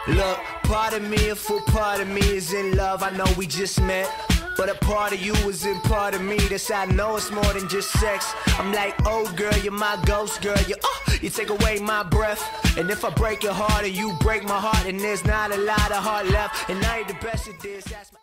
Look, part of me, a full part of me is in love. I know we just met, but a part of you is in part of me. That's how I know it's more than just sex. I'm like, oh girl, you're my ghost girl. You take away my breath. And if I break your heart and you break my heart, and there's not a lot of heart left, and I ain't the best at this. That's my